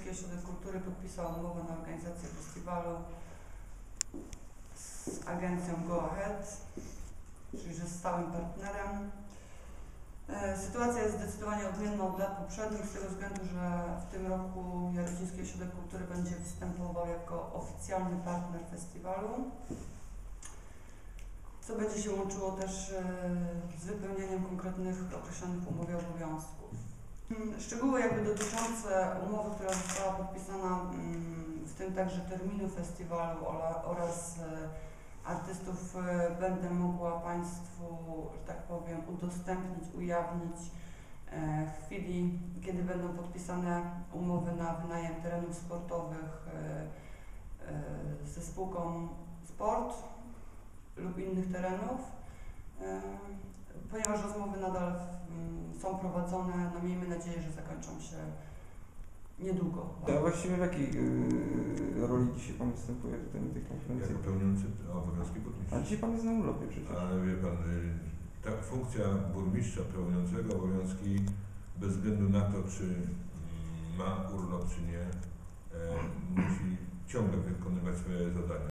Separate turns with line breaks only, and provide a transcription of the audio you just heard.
Jarodziński Ośrodek Kultury podpisał umowę na organizację festiwalu z agencją Go Ahead, czyli że stałym partnerem. Sytuacja jest zdecydowanie odmienna od lat poprzednich z tego względu, że w tym roku Jarodziński Ośrodek Kultury będzie występował jako oficjalny partner festiwalu, co będzie się łączyło też z wypełnieniem konkretnych określonych w umowie obowiązków. Szczegóły dotyczące umowy, która została podpisana, w tym także terminu festiwalu oraz artystów, będę mogła Państwu, że tak powiem, udostępnić, ujawnić w chwili, kiedy będą podpisane umowy na wynajem terenów sportowych ze spółką Sport lub innych terenów. Ponieważ rozmowy nadal są prowadzone, no miejmy nadzieję, że zakończą się niedługo.
A właściwie w jakiej roli dzisiaj Pan występuje tutaj na tej konferencji?
Jako pełniący obowiązki burmistrza.
A dzisiaj Pan jest na urlopie przecież.
Ale wie Pan, ta funkcja burmistrza pełniącego obowiązki, bez względu na to, czy ma urlop, czy nie, musi ciągle wykonywać swoje zadania.